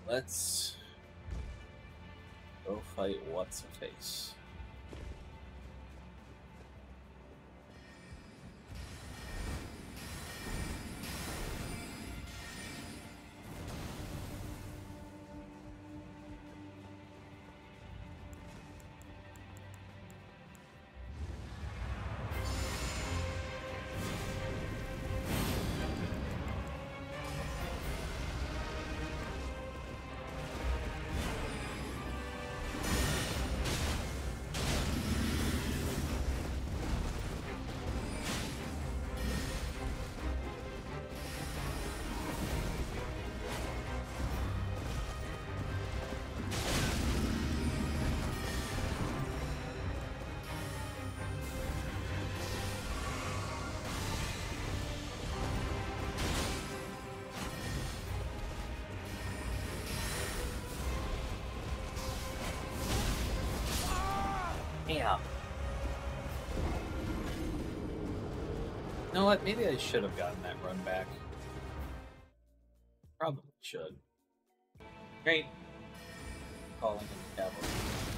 Let's go fight what's a face. Yeah. You know what? Maybe I should have gotten that run back. Probably should. Great. Calling in the cavalry.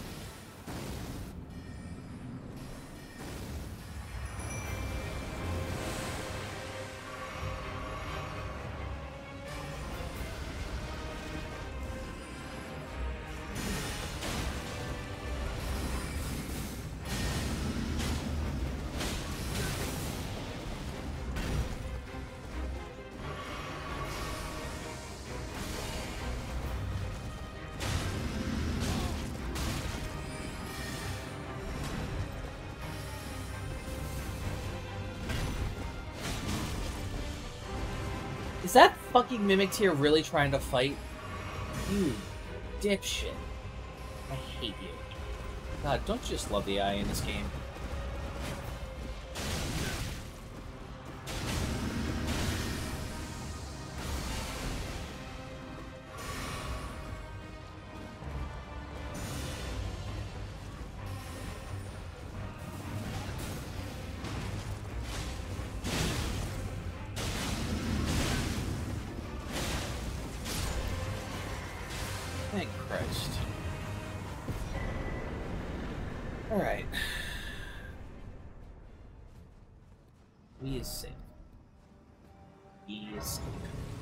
Is that fucking Mimic Tier really trying to fight? You dipshit. I hate you. God, don't you just love the AI in this game? Thank Christ. Alright. We is safe. He is safe.